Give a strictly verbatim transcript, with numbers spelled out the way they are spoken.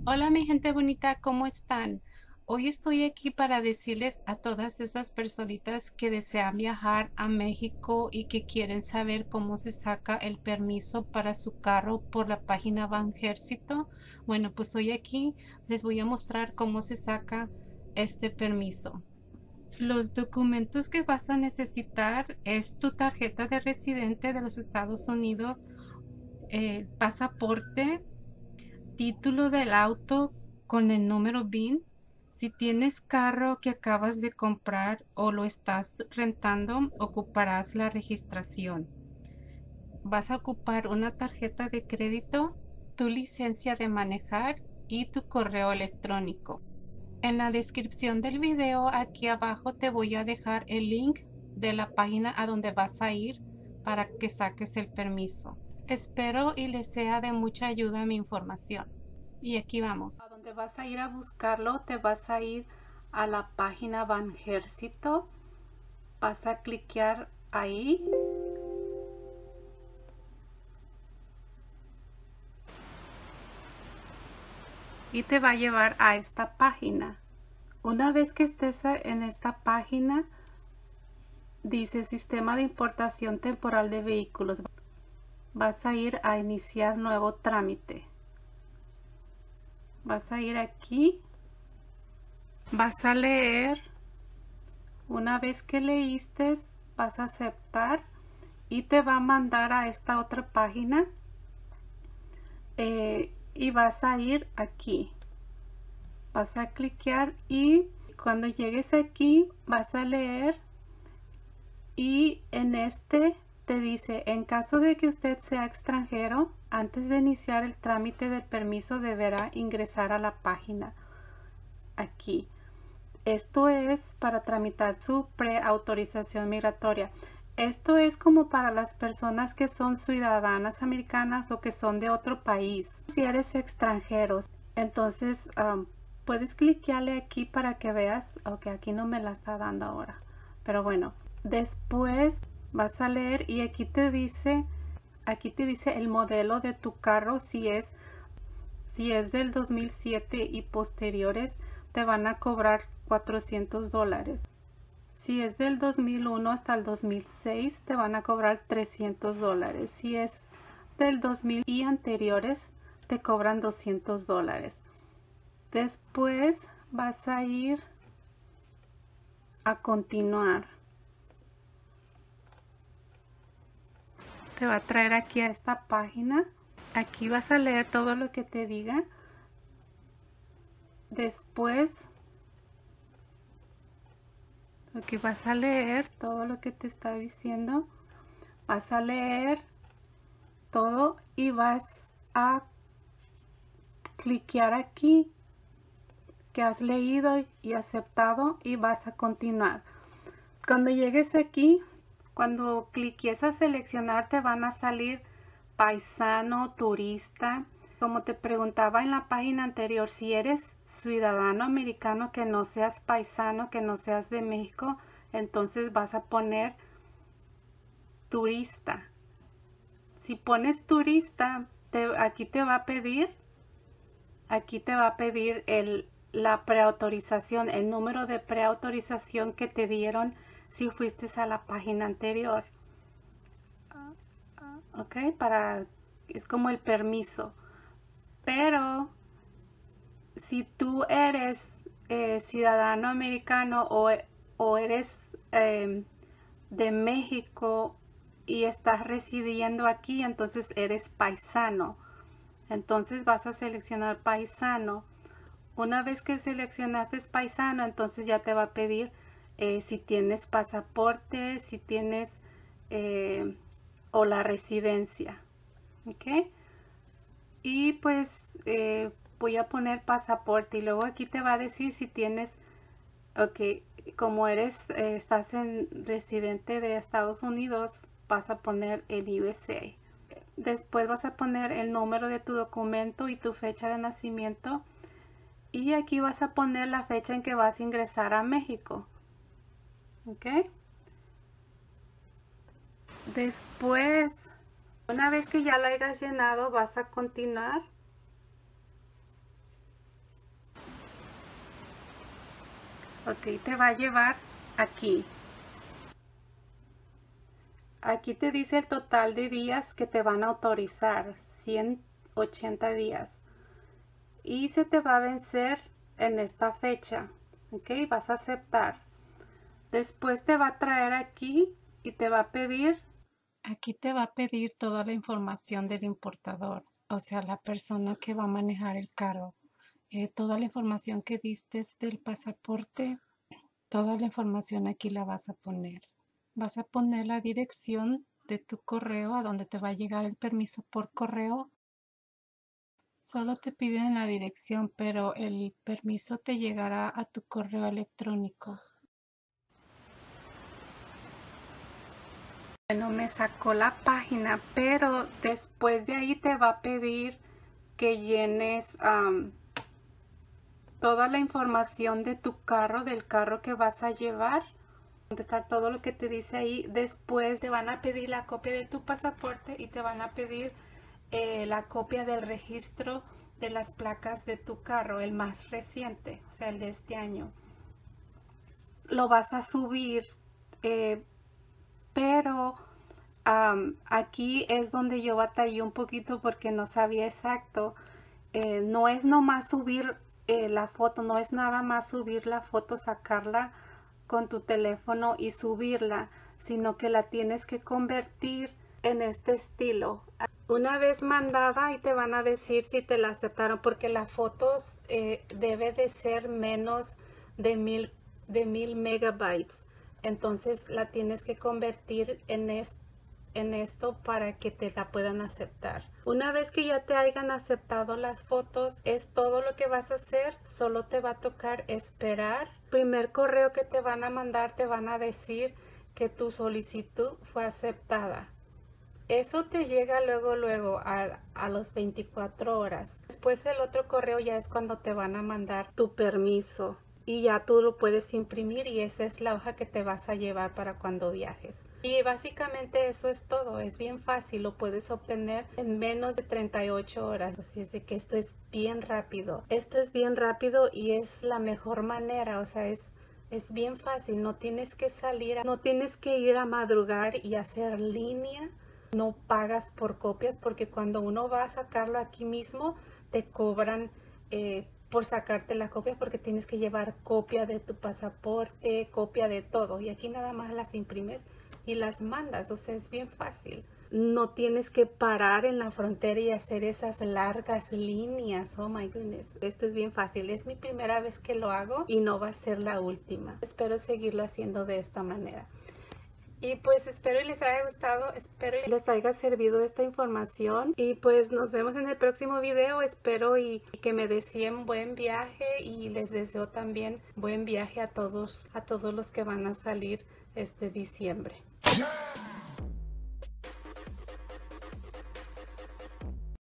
Hola mi gente bonita, ¿cómo están? Hoy estoy aquí para decirles a todas esas personitas que desean viajar a México y que quieren saber cómo se saca el permiso para su carro por la página Banjército. Bueno, pues hoy aquí les voy a mostrar cómo se saca este permiso. Los documentos que vas a necesitar es tu tarjeta de residente de los Estados Unidos, el pasaporte, título del auto con el número V I N. Si tienes carro que acabas de comprar o lo estás rentando, ocuparás la registración. Vas a ocupar una tarjeta de crédito, tu licencia de manejar y tu correo electrónico. En la descripción del video aquí abajo te voy a dejar el link de la página a donde vas a ir para que saques el permiso. Espero y les sea de mucha ayuda mi información. Y aquí vamos. A donde vas a ir a buscarlo, te vas a ir a la página Banjército. Vas a cliquear ahí. Y te va a llevar a esta página. Una vez que estés en esta página, dice Sistema de Importación Temporal de Vehículos. Vas a ir a iniciar nuevo trámite. Vas a ir aquí. Vas a leer. Una vez que leíste, vas a aceptar y te va a mandar a esta otra página. Eh, y vas a ir aquí. Vas a cliquear y cuando llegues aquí vas a leer y en este te dice, en caso de que usted sea extranjero, antes de iniciar el trámite del permiso deberá ingresar a la página aquí. Esto es para tramitar su preautorización migratoria. Esto es como para las personas que son ciudadanas americanas o que son de otro país. Si eres extranjero, entonces um, puedes cliquearle aquí para que veas. Ok, aquí no me la está dando ahora. Pero bueno, después vas a leer y aquí te dice, aquí te dice el modelo de tu carro. Si es, si es del dos mil siete y posteriores, te van a cobrar cuatrocientos dólares. Si es del dos mil uno hasta el dos mil seis, te van a cobrar trescientos dólares. Si es del dos mil y anteriores, te cobran doscientos dólares. Después vas a ir a continuar. Te va a traer aquí a esta página. Aquí vas a leer todo lo que te diga. Después aquí vas a leer todo lo que te está diciendo. Vas a leer todo y vas a cliquear aquí que has leído y aceptado y vas a continuar. Cuando llegues aquí, cuando cliques a seleccionar, te van a salir paisano, turista. Como te preguntaba en la página anterior, si eres ciudadano americano, que no seas paisano, que no seas de México, entonces vas a poner turista. Si pones turista, te, aquí te va a pedir, aquí te va a pedir el, la preautorización, el número de preautorización que te dieron si fuiste a la página anterior. Ok, para, es como el permiso. Pero si tú eres eh, ciudadano americano o, o eres eh, de México y estás residiendo aquí, entonces eres paisano. Entonces vas a seleccionar paisano. Una vez que seleccionaste paisano, entonces ya te va a pedir eh, si tienes pasaporte, si tienes eh, o la residencia. ¿Ok? Y pues eh, voy a poner pasaporte y luego aquí te va a decir si tienes, ok, como eres, eh, estás en residente de Estados Unidos, vas a poner el U S A. Después vas a poner el número de tu documento y tu fecha de nacimiento. Y aquí vas a poner la fecha en que vas a ingresar a México. ¿Ok? Después, una vez que ya lo hayas llenado, vas a continuar. Ok, te va a llevar aquí. Aquí te dice el total de días que te van a autorizar, ciento ochenta días. Y se te va a vencer en esta fecha. Ok, vas a aceptar. Después te va a traer aquí y te va a pedir. Aquí te va a pedir toda la información del importador, o sea, la persona que va a manejar el carro. Eh, toda la información que diste del pasaporte, toda la información aquí la vas a poner. Vas a poner la dirección de tu correo a donde te va a llegar el permiso por correo. Solo te piden la dirección, pero el permiso te llegará a tu correo electrónico. Bueno, me sacó la página, pero después de ahí te va a pedir que llenes um, toda la información de tu carro, del carro que vas a llevar. Contestar todo lo que te dice ahí. Después te van a pedir la copia de tu pasaporte y te van a pedir eh, la copia del registro de las placas de tu carro, el más reciente, o sea, el de este año. Lo vas a subir, eh, pero um, aquí es donde yo batallé un poquito porque no sabía exacto. Eh, no es nomás subir eh, la foto, no es nada más subir la foto, sacarla con tu teléfono y subirla, sino que la tienes que convertir en este estilo. Una vez mandada y te van a decir si te la aceptaron, porque la foto eh, debe de ser menos de mil, de mil megabytes. Entonces la tienes que convertir en este en esto para que te la puedan aceptar. Una vez que ya te hayan aceptado las fotos, es todo lo que vas a hacer. Solo te va a tocar esperar. Primer correo que te van a mandar te van a decir que tu solicitud fue aceptada. Eso te llega luego luego a, a las veinticuatro horas. Después el otro correo ya es cuando te van a mandar tu permiso y ya tú lo puedes imprimir y esa es la hoja que te vas a llevar para cuando viajes. Y básicamente eso es todo, es bien fácil, lo puedes obtener en menos de treinta y ocho horas, así es de que esto es bien rápido. Esto es bien rápido y es la mejor manera, o sea, es, es bien fácil, no tienes que salir, no tienes que ir a madrugar y hacer línea, no pagas por copias porque cuando uno va a sacarlo aquí mismo te cobran eh, por sacarte la copia porque tienes que llevar copia de tu pasaporte, copia de todo y aquí nada más las imprimes y las mandas, o sea, es bien fácil. No tienes que parar en la frontera y hacer esas largas líneas. Oh my goodness, esto es bien fácil. Es mi primera vez que lo hago y no va a ser la última. Espero seguirlo haciendo de esta manera. Y pues espero y les haya gustado, espero y les haya servido esta información y pues nos vemos en el próximo video. Espero y, y que me deseen buen viaje y les deseo también buen viaje a todos, a todos los que van a salir este diciembre.